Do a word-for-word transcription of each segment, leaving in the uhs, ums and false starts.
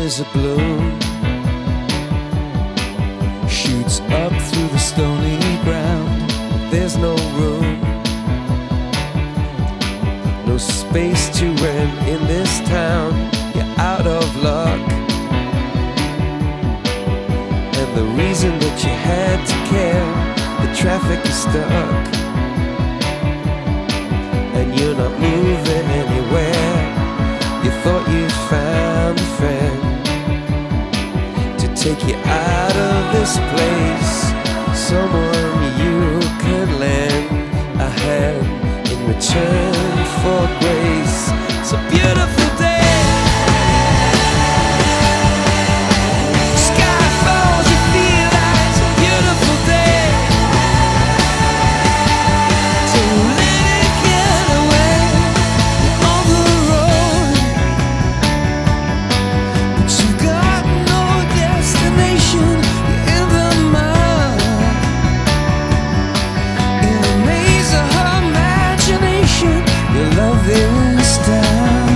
is a bloom, shoots up through the stony ground. There's no room, no space to rent in this town. You're out of luck, and the reason that you had to care, the traffic is stuck, and you're not moving anywhere. You thought you'd found a friend to take you out of this place, someone you could lend a hand in return for grace. It's a beautiful day. Sky falls, you feel like it's a beautiful day. So let it get away on the road, but you've got no destination. You're in the mud, in the maze of her imagination. Your love is down,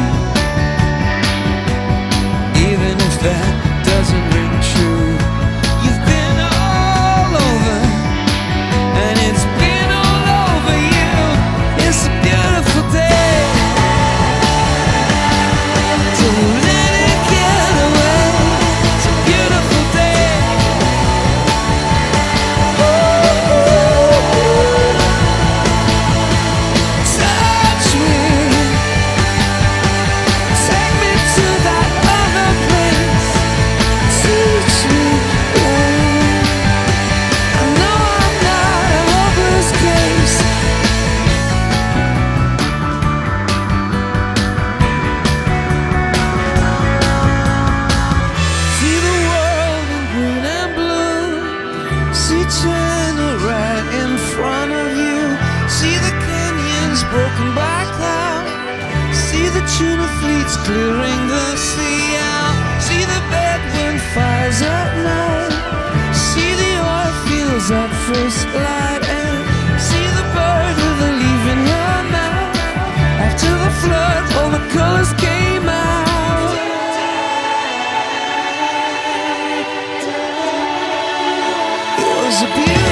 even if that doesn't ring true. You've been all over, and it's been all over you. It's a beautiful day. Don't let it get away. It's a beautiful day. Touch me, take me to that other place. Teach me, babe. I know I'm not a hopeless case. See the world in green and blue. See China right in front of you. See the canyons broken by cloud. See the tuna fleets clearing the sea out. See the bedroom fires at night. See the oil fields at first light. And see the bird with a leaf in her mouth. After the flood, all the colors came out. It was a beautiful